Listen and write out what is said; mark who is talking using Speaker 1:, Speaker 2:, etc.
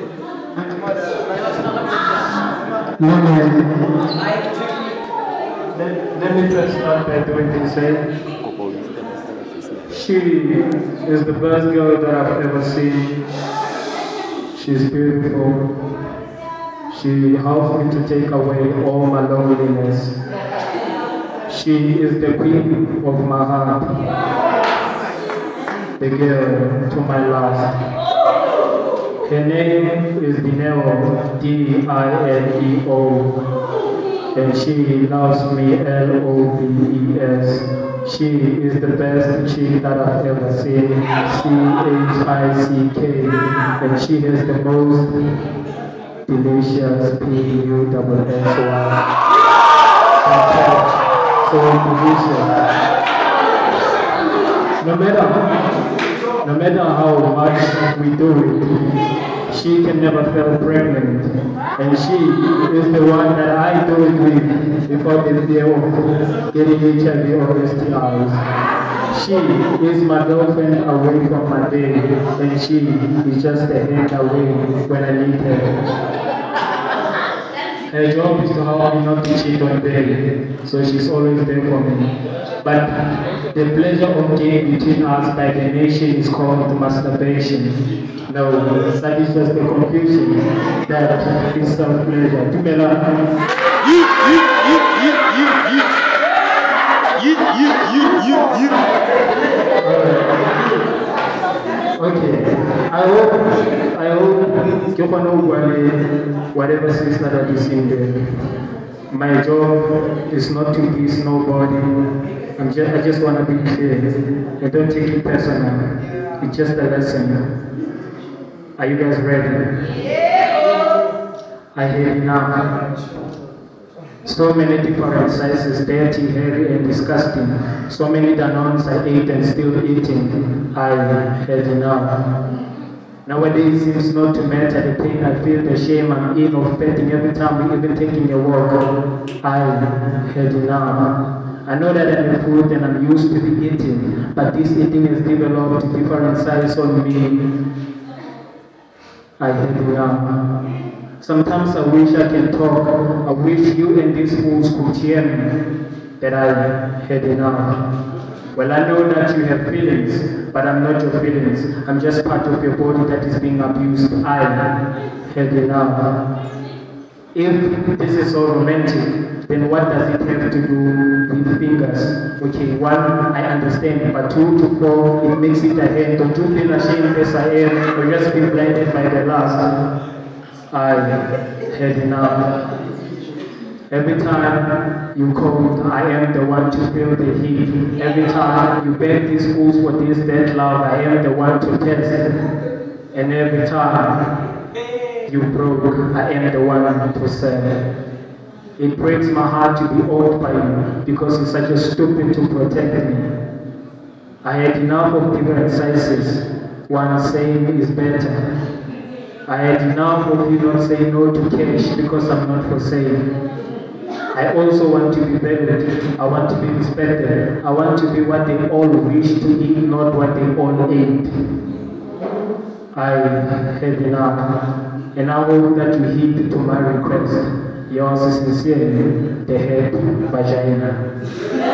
Speaker 1: Let me first start by doing this. She is the best girl that I've ever seen. She's beautiful. She helps me to take away all my loneliness. She is the queen of my heart, the girl to my last. Her name is Dineo, D-I-N-E-O, and she loves me, L-O-V-E-S. She is the best chick that I've ever seen, C-H-I-C-K, and she has the most delicious P-U-S-S-Y. So delicious. No matter how much we do it, she can never feel pregnant. And she is the one that I do it with before the fear of getting HIV or STIs. She is my girlfriend away from my day, and she is just a hand away when I need her. Her job is to help me not to cheat on them, so she's always there for me. But the pleasure of game between us by the nation is called masturbation. No, that is just the confusion that is self-pleasure. Okay, I hope you know whatever sister that is in there. My job is not to please nobody. I just want to be clear. I don't take it personal. It's just a lesson. Are you guys ready? I had enough. So many different sizes, dirty, heavy, and disgusting. So many Danones I ate and still eating. I had enough. Nowadays it seems not to matter the pain I feel, the shame I'm in of petting every time we even taking a walk. I had enough. I know that I'm a food and I'm used to be eating, but this eating has developed different sizes on me. I had enough. Sometimes I wish I can talk. I wish you and these fools could hear me, that I had enough. Well, I know that you have feelings, but I'm not your feelings. I'm just part of your body that is being abused. I had enough. If this is so romantic, then what does it have to do with fingers? Okay, 1, I understand, but 2 to 4, it makes it a hand. Don't you feel ashamed as I am, or just be blinded by the last? I had enough. Every time you called, I am the one to feel the heat. Every time you beg these fools for this dead love, I am the one to test. And every time you broke, I am the one to sell. It breaks my heart to be owned by you because you're such a stupid to protect me. I had enough of different sizes. One saying is better. I had enough of you not saying no to cash because I'm not for sale. I also want to be valued. I want to be respected. I want to be what they all wish to eat, not what they all ate. I had enough. And I hope that you heed to my request. Yours sincerely, the head vagina.